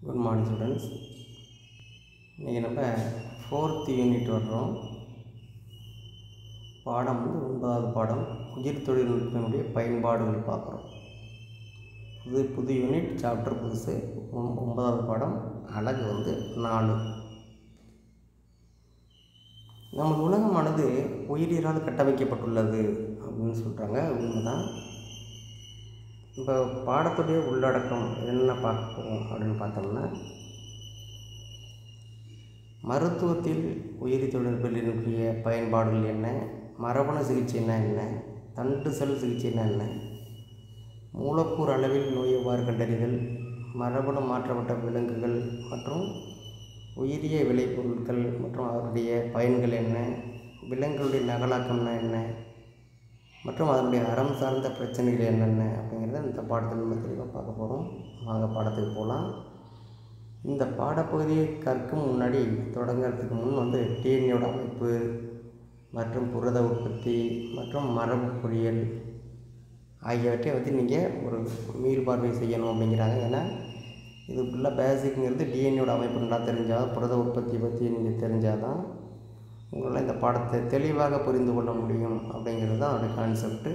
Good morning students. இன்றைக்கி நம்ம 4th unit வர்றோம். பாடம் 9வது பாடம் உயிர் தொழில்நுட்பத்தினுடைய பயன்பாடுகள் பார்க்குறோம். புது யூனிட், சாப்டர் புதுசு. 9வது பாடம், அலகு 4. நம்ம உலகமானது உயிரியலால் கட்டமைக்கப்பட்டுள்ளது அப்படின்னு சொல்கிறாங்க. உண்மைதான். இப்போ பாடத்துடைய உள்ளடக்கம் என்ன பார்க்க போகிறோம் அப்படின்னு பார்த்தோம்னா, மருத்துவத்தில் உயிரி தொழில்நுட்பத்தினுடைய பயன்பாடுகள் என்ன, மரபணு சிகிச்சைன்னா என்ன, தண்டு செல் சிகிச்சைன்னா என்ன, மூலக்கூறு அளவில் நோய் எவ்வாறு கண்டறிதல், மரபணு மாற்றப்பட்ட விலங்குகள் மற்றும் உயிரிய விளைபொருட்கள் மற்றும் அவருடைய பயன்கள் என்ன, விலங்குகளுடைய நகலாக்கம்னா என்ன மற்றும் அதனுடைய அறம் சார்ந்த பிரச்சனைகள் என்னென்ன அப்படிங்கிறத இந்த பாடத்தில் நம்ம தெளிவாக பார்க்க போகிறோம். வாங்க பாடத்துக்கு போகலாம். இந்த பாடப்பகுதியை கற்கும் முன்னாடி, தொடங்கிறதுக்கு முன் டிஎன்ஏயோட அமைப்பு மற்றும் புரத உற்பத்தி மற்றும் மரபு பொறியியல் ஆகியவற்றை நீங்கள் ஒரு மீள்பார்வை செய்யணும் அப்படிங்கிறாங்க. ஏன்னா இது ஃபுல்லாக பேசிக்ங்கிறது டிஎன்ஏயோட அமைப்பு நல்லா தெரிஞ்சால், புரத உற்பத்தி பற்றி நீங்கள் தெரிஞ்சால் தான் உங்களால் இந்த பாடத்தை தெளிவாக புரிந்து கொள்ள முடியும் அப்படிங்கிறது தான் அதோடய கான்செப்ட்டு.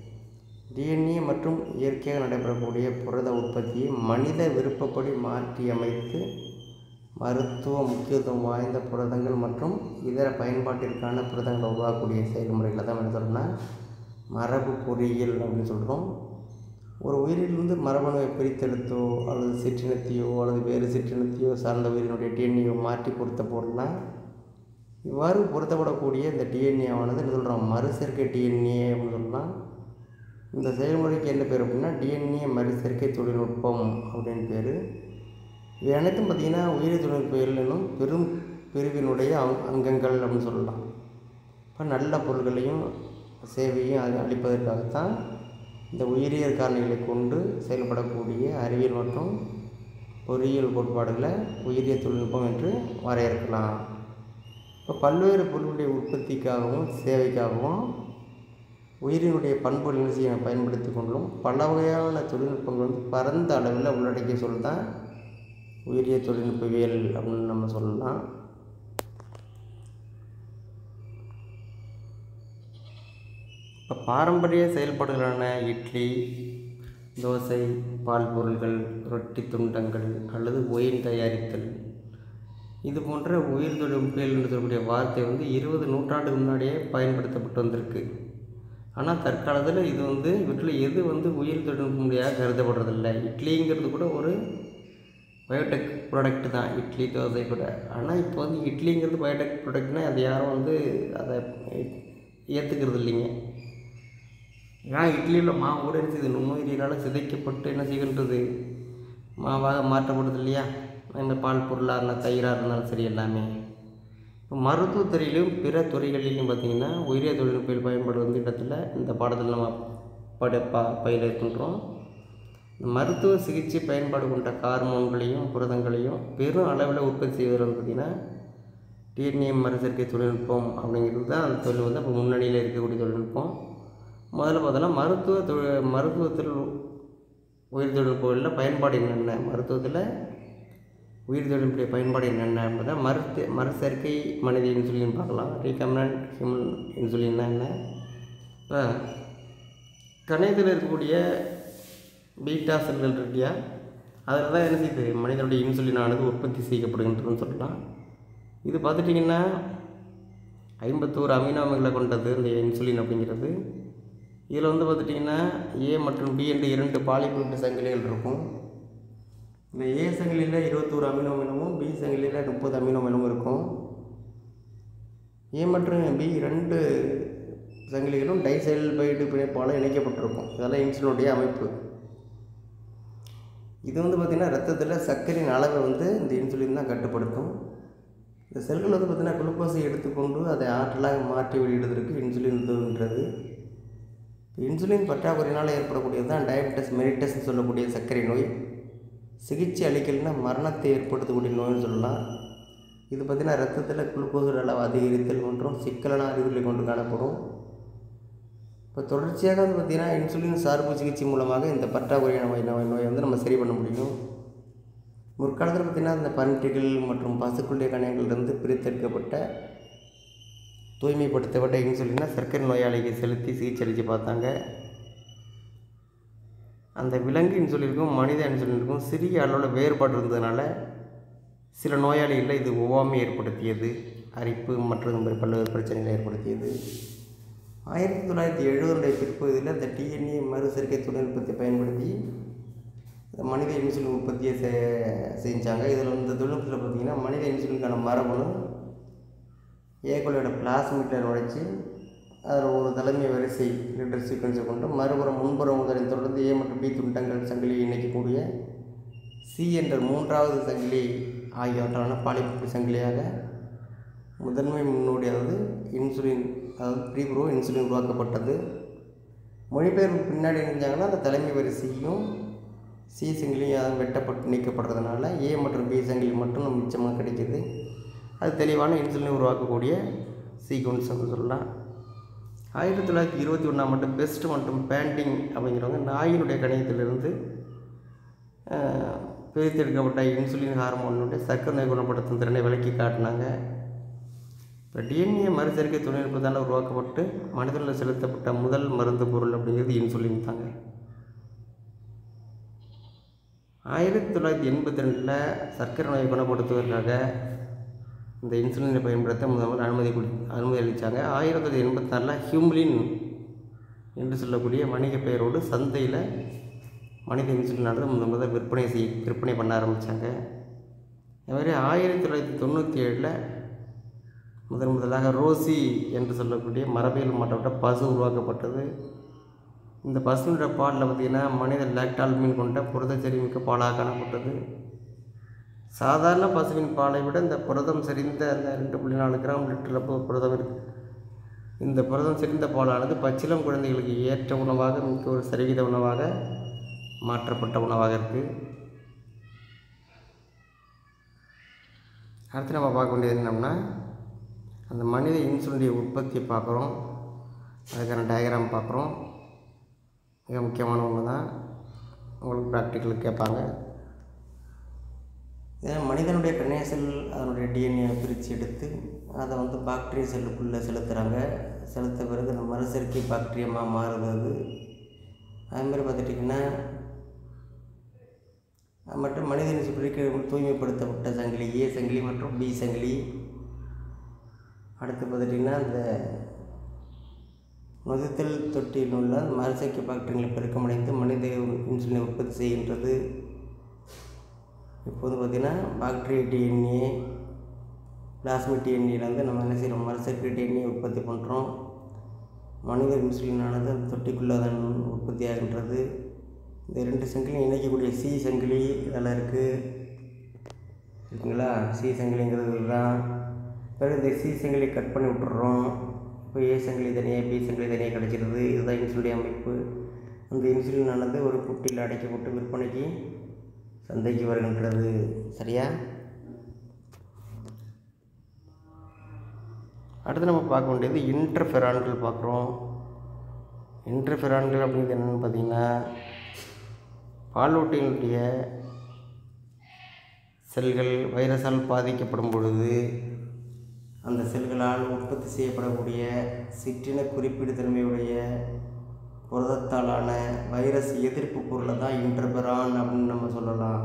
டிஎன்ஏ மற்றும் இயற்கையாக நடைபெறக்கூடிய புரத உற்பத்தியை மனித விருப்பப்படி மாற்றி அமைத்து மருத்துவ முக்கியத்துவம் வாய்ந்த புரதங்கள் மற்றும் இதர பயன்பாட்டிற்கான புரதங்களை உருவாக்கக்கூடிய செயல்முறைகளை தான் என்ன சொல்கிறோம்னா மரபு பொறியியல் அப்படின்னு சொல்கிறோம். ஒரு உயிரிலிருந்து மரபணுவை பிரித்தெடுத்தோ அல்லது சிற்றினத்தையோ அல்லது வேறு சிற்றினத்தையோ சார்ந்த உயிரினுடைய டிஎன்ஏவை மாற்றி பொருத்த போடலாம். இவ்வாறு பொருத்தப்படக்கூடிய இந்த டிஎன்ஏவானது என்ன சொல்கிறோம், மறுசேர்க்கை டிஎன்ஏ அப்படின்னு சொல்லலாம். இந்த செயல்முறைக்கு என்ன பேர் அப்படின்னா டிஎன்ஏ மறுசேர்க்கை தொழில்நுட்பம் அப்படின்னு பேர். இது அனைத்தும் பார்த்திங்கன்னா உயிரி தொழில்நுட்பவியல் என்னும் பெரும் பிரிவினுடைய அங்கங்கள் அப்படின்னு சொல்லலாம். இப்போ நல்ல பொருள்களையும் சேவையும் அளிப்பதற்காகத்தான் இந்த உயிரியல் காரணிகளை கொண்டு செயல்படக்கூடிய அறிவியல் மற்றும் பொறியியல் கோட்பாடுகளை உயிரிய தொழில்நுட்பம் என்று வரையறுக்கலாம். இப்போ பல்வேறு பொருளுடைய உற்பத்திக்காகவும் சேவைக்காகவும் உயிரினுடைய பண்புகள் பயன்படுத்தி கொண்டும் பல வகையான தொழில்நுட்பங்கள் பரந்த அளவில் உள்ளடக்கிய சொல் தான் உயிரிய தொழில்நுட்பவியல் அப்படின்னு நம்ம சொல்லலாம். இப்போ பாரம்பரிய செயல்பாடுகளான இட்லி, தோசை, பால் பொருள்கள், ரொட்டி துண்டங்கள் அல்லது ஒயின் தயாரித்தல், இது போன்ற உயிர் தொழில்நுட்பவியல் என்று சொல்லக்கூடிய வார்த்தை 20 நூற்றாண்டுக்கு முன்னாடியே பயன்படுத்தப்பட்டு வந்திருக்கு. ஆனால் தற்காலத்தில் இது இவற்றில் எது உயிர் தொழில்நுட்பமுறையாக கருதப்படுறதில்லை. இட்லிங்கிறது கூட ஒரு பயோடெக் ப்ராடக்ட் தான், இட்லி தோசை கூட. ஆனால் இப்போ இட்லிங்கிறது பயோடெக் ப்ராடக்ட்னால் அது யாரும் அதை ஏற்றுக்கிறது இல்லைங்க. ஏன்னா இட்லியில் மாவு கூட இது நுண்ணுயிரியால் சிதைக்கப்பட்டு என்ன செய்கின்றது, மாவாக மாற்றப்படுது இல்லையா. இந்த பால் பொருளாக இருந்தால், தயிராக இருந்தாலும் சரி, எல்லாமே. இப்போ மருத்துவத்துறையிலும் பிற துறைகளிலும் பார்த்திங்கன்னா உயிரிய தொழில்நுட்ப பயன்பாடு இடத்துல இந்த பாடத்தில் நம்ம பயில இருக்கின்றோம். மருத்துவ சிகிச்சை பயன்பாடு கொண்ட ஹார்மோன்களையும் புரதங்களையும் பெரும் அளவில் உற்பத்தி செய்வதில் பார்த்திங்கன்னா டிஎன்ஏ மறுசேர்க்கை தொழில்நுட்பம் அப்படிங்கிறது தான் அந்த தொழில் இப்போ முன்னணியில் இருக்கக்கூடிய தொழில்நுட்பம். முதல்ல பார்த்தோன்னா மருத்துவத்தில் உயிர் தொழில்நுட்பங்களில் பயன்பாடு என்னென்ன, மருத்துவத்தில் உயிர் தொழில்நுட்ப பயன்பாடு என்னென்ன என்பதை மறுசேர்க்கை மனித இன்சுலின் பார்க்கலாம். ரீகம்பனன்ட் ஹியூமன் இன்சுலின்னா என்ன, இப்போ கணையத்தில் இருக்கக்கூடிய பீட்டா செல்கள் இருக்கியா, அதில் தான் என்ன செய்யுது, மனிதனுடைய இன்சுலினானது உற்பத்தி செய்யப்படுகின்றதுன்னு சொல்லலாம். இது பார்த்துட்டிங்கன்னா 51 அமினோ அமிலங்களை கொண்டது இந்த இன்சுலின் அப்படிங்கிறது. இதில் பார்த்துட்டிங்கன்னா ஏ மற்றும் பி என்று 2 பாலிபெப்டைட் சங்கிலிகள் இருக்கும். இந்த ஏ சங்கிலியில் 21 அமினோ அமிலமும் பி சங்கிலியில் 30 அமினோ அமிலமும் இருக்கும். ஏ மற்றும் பி 2 சங்கிலிகளும் டைசல்பைடு பிணைப்பால் இணைக்கப்பட்டிருக்கும். இதெல்லாம் இன்சுலினுடைய அமைப்பு. இது பார்த்திங்கன்னா ரத்தத்தில் சர்க்கரையின் அளவை இந்த இன்சுலின் தான் கட்டுப்படுத்தும். இந்த செல்கள் பார்த்திங்கன்னா குளுக்கோஸை எடுத்துக்கொண்டு அதை ஆற்றலாக மாற்றி வெளியிடுவதற்கு இன்சுலின் உதவுகின்றது. இன்சுலின் பற்றாக்குறையினால் ஏற்படக்கூடியது தான் டயபெட்டிஸ் மெலிட்டஸ்ன்னு சொல்லக்கூடிய சர்க்கரை நோய். சிகிச்சை அளிக்கலைன்னா மரணத்தை ஏற்படுத்தக்கூடிய நோய்னு சொல்லலாம். இது பார்த்திங்கன்னா ரத்தத்தில் குளுக்கோஸ் அளவு அதிகரித்தல் மற்றும் சிக்கலான அறிகுறிகளை கொண்டு காணப்படும். இப்போ தொடர்ச்சியாக பார்த்திங்கன்னா இன்சுலின் சார்பு சிகிச்சை மூலமாக இந்த பற்றாக்குறையான நோயை நம்ம சரி பண்ண முடியும். முற்காலத்தில் பார்த்திங்கன்னா இந்த பன்றிகள் மற்றும் பசுக்களுடைய கணையங்களிலிருந்து பிரித்தெடுக்கப்பட்ட தூய்மைப்படுத்தப்பட்ட இன்சுலினை சர்க்கரை நோயாளிக்கு செலுத்தி சிகிச்சை அளித்து பார்த்தாங்க. அந்த விலங்கு இன்சுலினுக்கும் மனித இன்சுலினுக்கும் சிறிய அளவில் வேறுபாடு இருந்ததுனால சில நோயாளிகளில் இது ஒவ்வாமை ஏற்படுத்தியது, அரிப்பு மற்றும் பல்வேறு பிரச்சனைகளை ஏற்படுத்தியது. 1970 பிற்பகுதியில் இந்த டிஎன்ஏ மறுசேர்க்கை தொழில்நுட்பத்தை பயன்படுத்தி மனித இன்சுலின் உற்பத்தியை செஞ்சாங்க. இதில் இந்த தொழில்நுட்பத்தில் பார்த்திங்கன்னா மனித இன்சுலினுக்கான மரபணு ஏகோலியோட பிளாஸ்மிட்டில் நுழைச்சி அதில் ஒரு தலைமை வரிசை லெட்டர் சீக்வன்ஸை கொண்டு மறுபுறம் முன்புறம் முதலில் தொடர்ந்து ஏ மற்றும் பி துண்டங்கள் சங்கிலியை இணைக்கக்கூடிய சி என்ற 3வது சங்கிலி ஆகியவற்றான பாலிபெப்டிட் சங்கிலியாக முதன்மை முன்னோடியாவது இன்சுலின், அதாவது ப்ரீப்ரோ இன்சுலின் உருவாக்கப்பட்டது. மொழிபெயர்ப்பு பின்னாடி இருந்தாங்கன்னா அந்த தலைமை வரிசையும் சி சங்கிலியும் வெட்டப்பட்டு நீக்கப்படுறதுனால ஏ மற்றும் பி சங்கிலி மட்டும் நம்ம மிச்சமாக கிடைக்கிது. அது தெளிவான இன்சுலினை உருவாக்கக்கூடிய சீக்வன்ஸ் அப்படின்னு சொல்லலாம். 1921 ஆண்டு பெஸ்ட் மற்றும் பேண்டிங் அப்படிங்கிறவங்க நாயினுடைய கணையத்திலிருந்து பிரித்தெடுக்கப்பட்ட இன்சுலின் ஹார்மோனுடைய சர்க்கரை நோய் குணப்படுத்தும் திறனை விளக்கி காட்டினாங்க. இப்போ டிஎன்ஏ மறுசேர்க்கை தொழில்நுட்பத்தால் உருவாக்கப்பட்டு மனிதனில் செலுத்தப்பட்ட முதல் மருந்து பொருள் அப்படிங்கிறது இன்சுலின் தாங்க. 1982 சர்க்கரை நோயை குணப்படுத்துவதற்காக இந்த இன்சுலினை பயன்படுத்த முதல்வர் அனுமதி அளித்தாங்க. 1984 ஹியூம்லின் என்று சொல்லக்கூடிய வணிக பெயரோடு சந்தையில் மனித இன்சுலினானது முதல் விற்பனை பண்ண ஆரம்பித்தாங்க. அதுமாதிரி 1997 முதலாக ரோசி என்று சொல்லக்கூடிய மரபியல் மாற்றப்பட்ட பசு உருவாக்கப்பட்டது. இந்த பசுனுடைய பாலில் பார்த்திங்கன்னா மனித லாக்டால்மின் கொண்ட புரதச்செறி மிக்க பாலாக காணப்பட்டது. சாதாரண பசுவின் பாலை விட இந்த புரதம் செறிந்த அந்த 2.4 கிராம் லிட்டரில் புரதம் இருக்குது. இந்த புரதம் செறிந்த பாலானது பச்சிளம் குழந்தைகளுக்கு ஏற்ற உணவாக மிக்க ஒரு சரிவித உணவாக மாற்றப்பட்ட உணவாக இருக்குது. அடுத்து நம்ம பார்க்க வேண்டியது என்னன்னா, அந்த மனித இன்சுலினுடைய உற்பத்தியை பார்க்குறோம், அதுக்கான டயக்ராம் பார்க்குறோம். மிக முக்கியமான ஒன்று தான், உங்களுக்கு ப்ராக்டிக்கலுக்கு கேட்பாங்க. மனிதனுடைய கணைய செல் அதனுடைய டிஎன்ஏ பிரித்து எடுத்து அதை பாக்டீரியா செல்லுக்குள்ளே செலுத்துகிறாங்க. செலுத்த பிறகு அந்த மறுசேர்க்கை பாக்டீரியமாக மாறுது. அதுமாதிரி பார்த்துட்டிங்கன்னா மற்றும் மனித இன்சுலினுக்கு தூய்மைப்படுத்தப்பட்ட சங்கிலி ஏ சங்கிலி மற்றும் பி சங்கிலி. அடுத்து பார்த்துட்டிங்கன்னா இந்த நொதித்தல் தொட்டியில் உள்ள மறுசேர்க்கை பாக்டீரியங்களை பெருக்கமடைந்து மனித இன்சுலினை உற்பத்தி செய்கின்றது. இப்போது பார்த்திங்கன்னா பாக்டீரியா டிஎன்ஏ பிளாஸ்மிட் டிஎன்ஏலேருந்து நம்ம என்ன செய்கிறோம், மறுசேர்க்கை டிஎன்ஏ உற்பத்தி பண்ணுறோம். மனித இன்சுலினானது அந்த தொட்டிக்குள்ளே அதன் உற்பத்தி ஆகின்றது. இந்த 2 சங்கிலியும் இணைக்கக்கூடிய சி சங்கிலி இதெல்லாம் இருக்குங்களா. சி சங்கிலிங்கிறது தான். பிறகு இந்த சி சங்கிலி கட் பண்ணி விட்டுறோம். இப்போ ஏ சங்கிலி தனியாக பி சங்கிலி தனியாக கிடச்சிருது. இதுதான் இன்சுலின் அமைப்பு. அந்த இன்சுலினானது ஒரு குட்டியில் அடைக்கப்பட்டு விற்பனைக்கு சந்தைக்கு வருகின்றது. சரியா? அடுத்து நம்ம பார்க்க வேண்டியது இன்டர்ஃபெரான்கள் பார்க்குறோம். இன்டர்ஃபெரான்கள் அப்படிங்கிறது என்னென்னு பார்த்திங்கன்னா, பாலூட்டியினுடைய செல்கள் வைரஸால் பாதிக்கப்படும் பொழுது அந்த செல்களால் உற்பத்தி செய்யப்படக்கூடிய சிற்றின குறிப்பிடுதன்மையுடைய புரதத்தாலான வைரஸ் எதிர்ப்பு பொருளை தான் இன்டர்ஃபெரான் அப்படின்னு நம்ம சொல்லலாம்.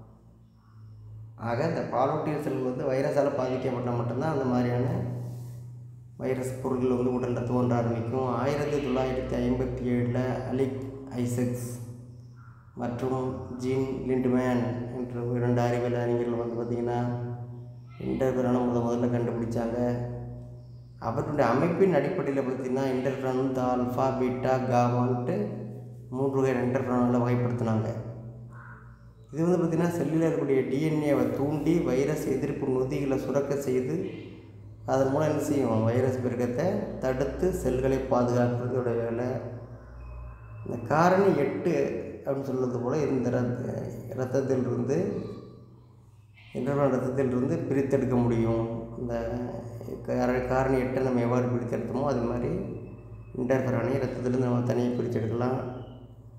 ஆக இந்த பாலூட்டிய செல் வைரஸால் பாதிக்கப்பட்டால் மட்டும்தான் அந்த மாதிரியான வைரஸ் பொருட்கள் உடலில் தோன்ற ஆரம்பிக்கும். 1957 அலிக் ஐசக்ஸ் மற்றும் ஜீன் லிண்ட்மேன் என்ற 2 அறிவியல் அறிஞர்கள் பார்த்திங்கன்னா இன்டர்ஃபெரானை முதல்ல கண்டுபிடிச்சாங்க. அவற்றுடைய அமைப்பின் அடிப்படையில் பார்த்திங்கன்னா இன்டர்ஃபெரான் ஆல்ஃபா பீட்டா காமான்ட்டு 3 வகை இன்டர்ஃபெரானில் வகைப்படுத்தினாங்க. இது பார்த்திங்கன்னா செல்லில் இருக்கக்கூடிய டிஎன்ஏவை தூண்டி வைரஸ் எதிர்ப்பு நொதிகளை சுரக்க செய்து அதன் மூலம் என்ன செய்யும், வைரஸ் பெருக்கத்தை தடுத்து செல்களை பாதுகாக்கிறதோட வேலை. இந்த காரணி 8 அப்படின்னு சொல்வது போல் இந்த இரத்தத்திலிருந்து ரத்தத்திலிருந்து பிரித்தெடுக்க முடியும். இந்த காரணி 8 நம்ம எவ்வாறு பிரித்தெடுத்தோமோ அது மாதிரி இன்டர்ஃபெரானை ரத்தத்திலிருந்து நம்ம தனியாக பிரித்தெடுக்கலாம்.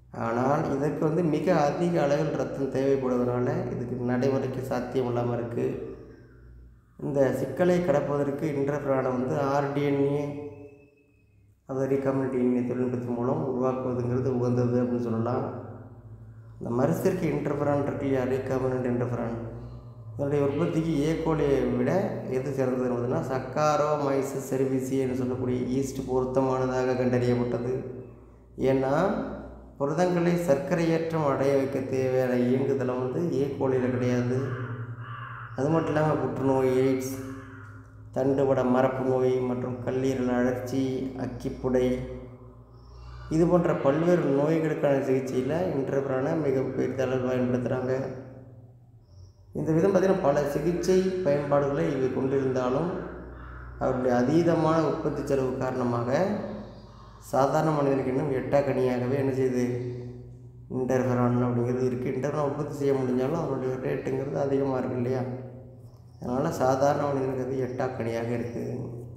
ஆனால் இதற்கு மிக அதிக அளவில் ரத்தம் தேவைப்படுவதனால இதுக்கு நடைமுறைக்கு சாத்தியம் இல்லாமல் இருக்குது. இந்த சிக்கலை கடப்பதற்கு இன்டர்ஃபெரானை ஆர்டிஎன்ஏ அது ரீகாம்பினன்ட் டிஎன்ஏ தொழில்நுட்பத்தின் மூலம் உருவாக்குவதுங்கிறது உகந்தது அப்படின்னு சொல்லலாம். இந்த மறுசேர்க்கை இன்டர்ஃபெரான் இருக்கு இல்லையா, ரீகாம்பினன்ட் இன்டர்ஃபெரான், இதனுடைய உற்பத்திக்கு ஏகோலியை விட எது சிறந்ததுன்னா சக்காரோமைசிஸ் செரிவிசியன்னு சொல்லக்கூடிய ஈஸ்ட் பொருத்தமானதாக கண்டறியப்பட்டது. ஏன்னா புரதங்களை சர்க்கரையேற்றம் அடைய வைக்க தேவையான இயங்குதளம் ஏகோலியில் கிடையாது. அது மட்டும் இல்லாமல் புற்றுநோய், எய்ட்ஸ், தண்டுவட மரப்பு நோய் மற்றும் கல்லீரல் அழற்சி, அக்கிப்புடை இது போன்ற பல்வேறு நோய்களுக்கான சிகிச்சையில் இன்டர்ஃபெரானை மிக பெரிய அளவில் பயன்படுத்துகிறாங்க. இந்த விதம் பார்த்திங்கன்னா பல சிகிச்சை பயன்பாடுகளை இவை கொண்டிருந்தாலும் அவருடைய அதீதமான உற்பத்தி செலவு காரணமாக சாதாரண மனிதனுக்கு இன்னும் எட்டாக்கனியாகவே என்ன செய்யுது, இன்டர்ஃபெரான் அப்படிங்கிறது இருக்குது. இன்டர்ஃபெரான் உற்பத்தி செய்ய முடிஞ்சாலும் அவருடைய ரேட்டுங்கிறது அதிகமாக இருக்குது இல்லையா, அதனால் சாதாரண மனிதனுக்கு அது எட்டாக்கனியாக இருக்குது.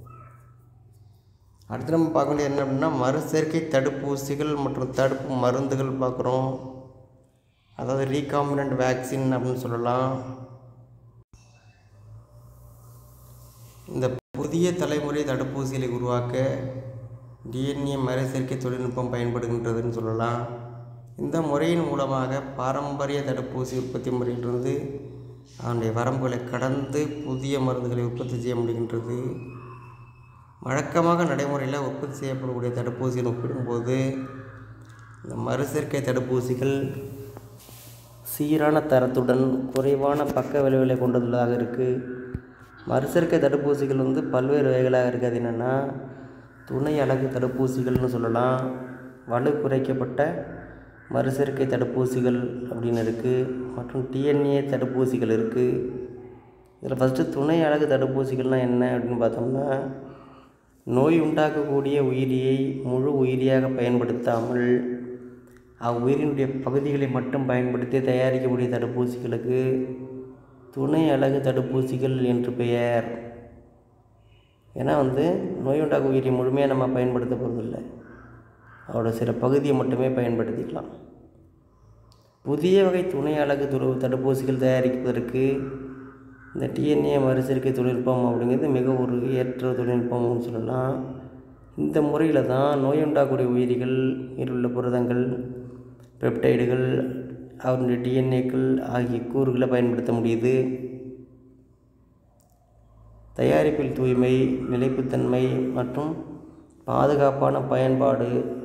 அடுத்து நம்ம பார்க்க வேண்டியது என்ன அப்படின்னா மறுசேர்க்கை தடுப்பூசிகள் மற்றும் தடுப்பு மருந்துகள் பார்க்குறோம். அதாவது ரீகாம்பினன்ட் வேக்சின் அப்படின்னு சொல்லலாம். இந்த புதிய தலைமுறை தடுப்பூசிகளை உருவாக்க டிஎன்ஏ மறுசேர்க்கை தொழில்நுட்பம் பயன்படுகின்றதுன்னு சொல்லலாம். இந்த முறையின் மூலமாக பாரம்பரிய தடுப்பூசி உற்பத்தி முறையிலிருந்து அதனுடைய வரம்புகளை கடந்து புதிய மருந்துகளை உற்பத்தி செய்ய முடிகின்றது. வழக்கமாக நடைமுறையில் உற்பத்தி செய்யப்படக்கூடிய தடுப்பூசிகள் ஒப்பிடும்போது இந்த மறுசேர்க்கை தடுப்பூசிகள் சீரான தரத்துடன் குறைவான பக்க விளைவுகளை கொண்டுள்ளதாக இருக்குது. மறுசேர்க்கை தடுப்பூசிகள் பல்வேறு வகைகளாக இருக்குது. அது என்னென்னா துணை அலகு தடுப்பூசிகள்னு சொல்லலாம், வலு குறைக்கப்பட்ட மறுசேர்க்கை தடுப்பூசிகள் அப்படின்னு இருக்குது, மற்றும் டிஎன்ஏ தடுப்பூசிகள் இருக்குது. இதில் ஃபஸ்ட்டு துணை அலகு தடுப்பூசிகள்னால் என்ன அப்படின்னு பார்த்தோம்னா நோய் உண்டாக்கக்கூடிய உயிரியை முழு உயிரியாக பயன்படுத்தாமல் அவ்வுயிரினுடைய பகுதிகளை மட்டும் பயன்படுத்தி தயாரிக்கக்கூடிய தடுப்பூசிகளுக்கு துணை அலகு தடுப்பூசிகள் என்று பெயர். ஏன்னா நோய் உண்டாக்க உயிரியை முழுமையாக நம்ம பயன்படுத்த போகிறதில்லை, அதோட சில பகுதியை மட்டுமே பயன்படுத்திக்கலாம். புதிய வகை துணை அலகு தடுப்பூசிகள் தயாரிப்பதற்கு இந்த டிஎன்ஏ மறுசேர்க்கை தொழில்நுட்பம் அப்படிங்கிறது மிக ஒரு ஏற்ற தொழில்நுட்பம்னு சொல்லலாம். இந்த முறையில் தான் நோய் உண்டாகக்கூடிய உயிரிகள், உள்ள புரதங்கள், பெப்டைடுகள், அவருடைய டிஎன்ஏக்கள் ஆகிய கூறுகளை பயன்படுத்த முடியுது. தயாரிப்பில் தூய்மை, நிலைப்புத்தன்மை மற்றும் பாதுகாப்பான பயன்பாடு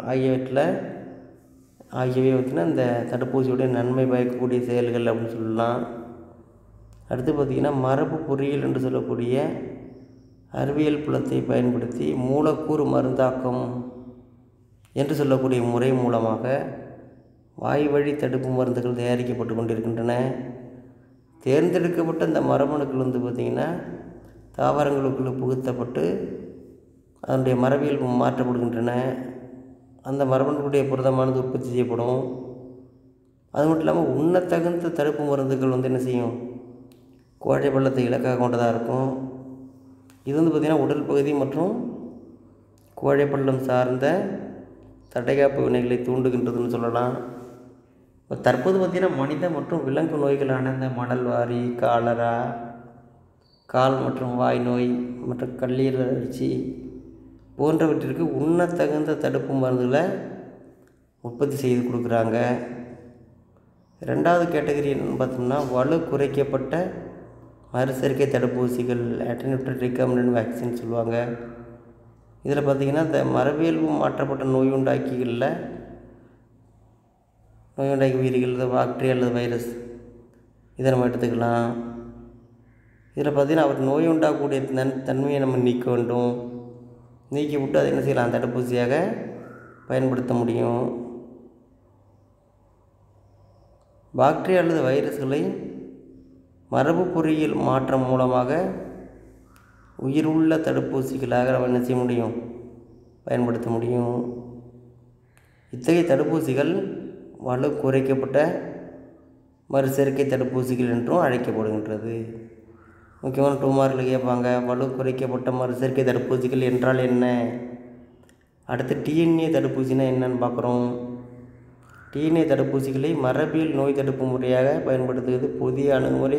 ஆகியவை இந்த தடுப்பூசியுடைய நன்மை பயக்கக்கூடிய செயல்கள் அப்படின்னு சொல்லலாம். அடுத்து பார்த்திங்கன்னா மரபு பொறியியல் என்று சொல்லக்கூடிய அறிவியல் புலத்தை பயன்படுத்தி மூலக்கூறு மருந்தாக்கம் என்று சொல்லக்கூடிய முறை மூலமாக வாய் வழி தடுப்பு மருந்துகள் தயாரிக்கப்பட்டு கொண்டிருக்கின்றன. தேர்ந்தெடுக்கப்பட்ட இந்த மரபணுக்கள் பார்த்திங்கன்னா தாவரங்களுக்குள்ளே புகுத்தப்பட்டு அதனுடைய மரபியல் மாற்றப்படுகின்றன. அந்த மரபணுக்களுடைய புரதமானது உற்பத்தி செய்யப்படும். அது மட்டும் இல்லாமல் உண்ணத்தகுந்த தடுப்பு மருந்துகள் என்ன செய்யும், கோழை பள்ளத்தை இலக்காக கொண்டதாக இருக்கும். இது பார்த்திங்கன்னா உடல் பகுதி மற்றும் கோழை பள்ளம் சார்ந்த தடைகாப்பு வினைகளை தூண்டுகின்றதுன்னு சொல்லலாம். இப்போ தற்போது பார்த்திங்கன்னா மனித மற்றும் விலங்கு நோய்களான இந்த மணல்வாரி, காலரா, கால் மற்றும் வாய் நோய் மற்றும் கல்லீரல் அழற்சி போன்றவற்றிற்கு உண்ணத்தகுந்த தடுப்பு மருந்துகளை உற்பத்தி செய்து கொடுக்குறாங்க. ரெண்டாவது கேட்டகரி என்னென்னு பார்த்தோம்னா வலு குறைக்கப்பட்ட மறுசேர்க்கை தடுப்பூசிகள், அட்டென்யூட்டட் ரீகாம்பினன்ட் வேக்சின் சொல்லுவாங்க. இதில் பார்த்திங்கன்னா இந்த மரபியல்பு மாற்றப்பட்ட நோயுண்டாக்கி உயிரிகள், பாக்டீரியா அல்லது வைரஸ் இதை நம்ம எடுத்துக்கலாம். இதில் பார்த்திங்கன்னா அவர் நோய் உண்டாகக்கூடிய தன்மையை நம்ம நீக்க வேண்டும். நீக்கி விட்டு அதை என்ன செய்யலாம், தடுப்பூசியாக பயன்படுத்த முடியும். பாக்டீரியா அல்லது வைரஸ்களை மரபு பொறியியல் மாற்றம் மூலமாக உயிருள்ள தடுப்பூசிகளாக நம்ம என்ன செய்ய முடியும், பயன்படுத்த முடியும். இத்தகைய தடுப்பூசிகள் வலு குறைக்கப்பட்ட மறுசேர்க்கை தடுப்பூசிகள் என்றும் அழைக்கப்படுகின்றது. முக்கியமான 2 மார்க்கில் கேட்பாங்க, வலு குறைக்கப்பட்ட மறுசேர்க்கை தடுப்பூசிகள் என்றால் என்ன. அடுத்து டிஎன்ஏ தடுப்பூசினா என்னன்னு பார்க்குறோம். டிஎன்ஏ தடுப்பூசிகளை மரபியல் நோய் தடுப்பு முறையாக பயன்படுத்துவது புதிய அணுகுமுறை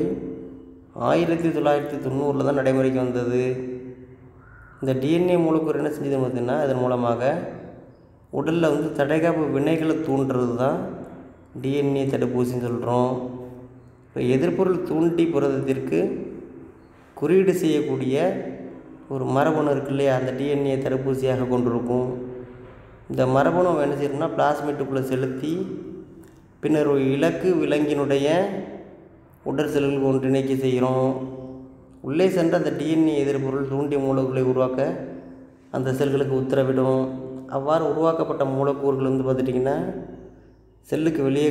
1990 தான் நடைமுறைக்கு வந்தது. இந்த டிஎன்ஏ மூலக்கூறு என்ன செஞ்சது பார்த்தீங்கன்னா, இதன் மூலமாக உடலில் தடைகாப்பு வினைகளை தூண்டுறது தான் டிஎன்ஏ தடுப்பூசின்னு சொல்கிறோம். இப்போ எதிர்ப்பொருள் தூண்டி புரதத்திற்கு குறியீடு செய்யக்கூடிய ஒரு மரபணு இருக்கு இல்லையா, அந்த டிஎன்ஏ தடுப்பூசியாக கொண்டிருக்கும். இந்த மரபணு என்ன செய்யணும்னா பிளாஸ்மிட்டுக்குள்ளே செலுத்தி பின்னர் ஒரு இலக்கு விலங்கினுடைய உடல் செல்கள் ஒன்றிணைக்க செய்கிறோம். உள்ளே சென்ற அந்த டிஎன்ஏ எதிர்ப்பொருள் தூண்டிய மூலக்கூறுகளை உருவாக்க அந்த செல்களுக்கு உத்தரவிடும். அவ்வாறு உருவாக்கப்பட்ட மூலக்கூறுகள் பார்த்துட்டிங்கன்னா செல்லுக்கு வெளியே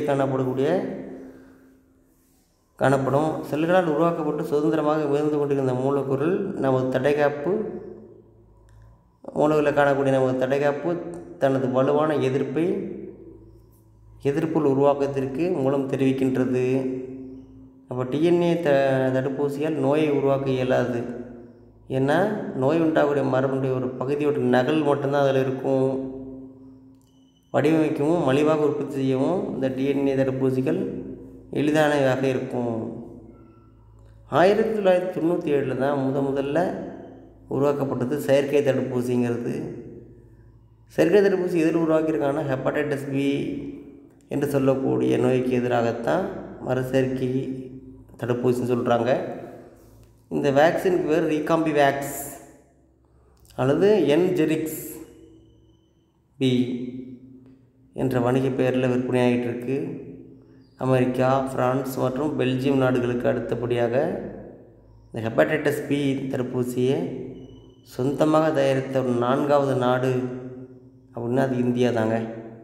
காணப்படும். செல்களால் உருவாக்கப்பட்டு சுதந்திரமாக விழுந்து கொண்டிருக்கிற மூலக்கூறுகள் நமது தடைகாப்பு மூலக்கூறில் காணக்கூடிய நமது தடைகாப்பு தனது வலுவான எதிர்ப்புள் உருவாக்கத்திற்கு மூலம் தெரிவிக்கின்றது. அப்போ டிஎன்ஏ தடுப்பூசியால் நோயை உருவாக்க இயலாது. ஏன்னா நோய் உண்டாகக்கூடிய மரபுடைய ஒரு பகுதியோட நகல் மட்டும்தான் அதில் இருக்கும். வடிவமைக்கவும் மலிவாக உற்பத்தி செய்யவும் இந்த டிஎன்ஏ தடுப்பூசிகள் எளிதானதாக இருக்கும். 1997 தான் முதல்ல உருவாக்கப்பட்டது செயற்கை தடுப்பூசிங்கிறது. செயற்கை தடுப்பூசி எதில் உருவாக்கியிருக்காங்கன்னா ஹெப்படைட்டிஸ் பி என்று சொல்லக்கூடிய நோய்க்கு எதிராகத்தான் மறுசெயற்கை தடுப்பூசின்னு சொல்கிறாங்க. இந்த வேக்சினுக்கு பேர் ரீகாம்பி வேக்ஸ் அல்லது என்ஜெரிக்ஸ் பி என்ற வணிக பெயரில் விற்பனையாகிட்டு இருக்கு. அமெரிக்கா, பிரான்ஸ் மற்றும் பெல்ஜியம் நாடுகளுக்கு அடுத்தபடியாக இந்த ஹெப்படைட்டிஸ் பி தடுப்பூசியை சொந்தமாக தயாரித்த ஒரு 4வது நாடு அப்படின்னா அது இந்தியா தாங்க.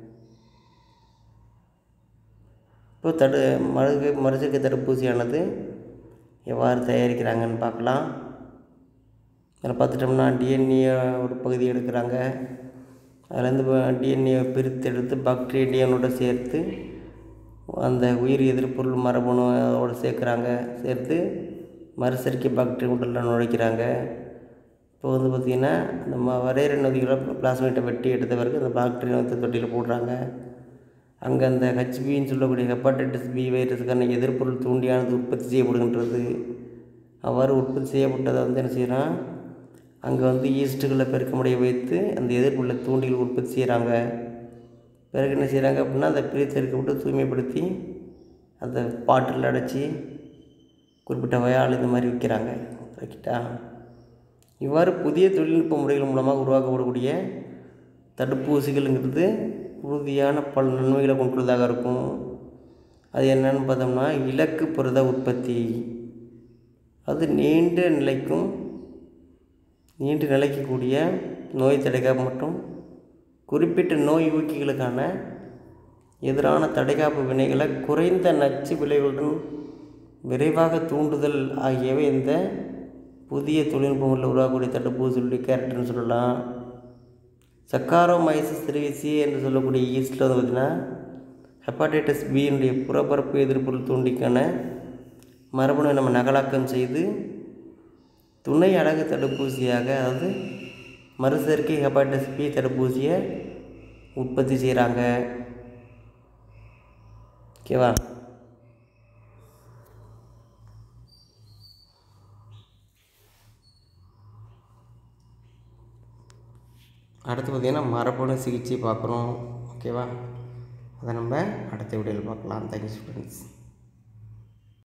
இப்போ மறுசெயற்கை தடுப்பூசியானது எவ்வாறு தயாரிக்கிறாங்கன்னு பார்க்கலாம். அதில் பார்த்துட்டோம்னா டிஎன்ஏ ஒரு பகுதி எடுக்கிறாங்க. அதுலேருந்து டிஎன்ஏ பிரித்து எடுத்து பாக்டீரியானோட சேர்த்து அந்த உயிர் எதிர்ப்பொருள் மரபணுவோடு சேர்த்து மறுசெயற்கை பாக்டீரியா உடலில் நுழைக்கிறாங்க. இப்போ பார்த்திங்கன்னா நம்ம வரையறை நொதிகளை பிளாஸ்மேட்டை வெட்டி எடுத்த பிறகு அந்த பாக்டீரியா தொட்டியில் போடுறாங்க. அங்கே அந்த ஹெச்பின்னு சொல்லக்கூடிய ஹெப்படைட்டிஸ் பி வைரஸுக்கான எதிர்ப்பொருள் தூண்டியானது உற்பத்தி செய்யப்படுகின்றது. அவ்வாறு உற்பத்தி செய்யப்பட்டதை என்ன செய்கிறான், அங்கே ஈஸ்ட்டுகளை பெருக்கமுடைய வைத்து அந்த எதிர்ப்புள்ள தூண்டிகள் உற்பத்தி செய்கிறாங்க. பிறகு என்ன செய்கிறாங்க அப்படின்னா அதை பிரித்தெடுக்கப்பட்டு தூய்மைப்படுத்தி அந்த பாட்டில் அடைச்சி குறிப்பிட்ட வயால் இந்த மாதிரி விற்கிறாங்க. ரைட்டா? இவ்வாறு புதிய தொழில்நுட்ப முறைகள் மூலமாக உருவாக்கப்படக்கூடிய தடுப்பூசிகள்ங்கிறது உறுதியான பல நன்மைகளை கொண்டுள்ளதாக இருக்கும். அது என்னன்னு பார்த்தோம்னா இலக்கு புரத உற்பத்தி. அது நீண்டு நிலைக்கக்கூடிய நோய் தடைகாப்பு மற்றும் குறிப்பிட்ட நோய் ஊக்கிகளுக்கான எதிரான தடைகாப்பு வினைகளை குறைந்த நச்சு விளைவுடன் விரைவாக தூண்டுதல் ஆகியவை இந்த புதிய தொழில்நுட்பங்களில் உருவாக்கக்கூடிய தடுப்பூசிகளுடைய கேரக்டர்னு சொல்லலாம். சக்காரோமைசிஸ் செரிவிசி என்று சொல்லக்கூடிய ஈஸ்டில் பார்த்திங்கன்னா ஹெப்படைட்டிஸ் பியினுடைய புறப்பரப்பு எதிர்ப்பொருள் தூண்டிக்கான மரபணு நம்ம நகலாக்கம் செய்து துணை அலகு தடுப்பூசியாக, அதாவது மறுசெயற்கை ஹெப்படைட்டிஸ் பி தடுப்பூசியை உற்பத்தி செய்கிறாங்க. ஓகேவா? அடுத்து பார்த்திங்கன்னா மரபணு சிகிச்சை பார்க்குறோம். ஓகேவா? அதை நம்ம அடுத்த வீடியோவில் பார்க்கலாம். Thank you students.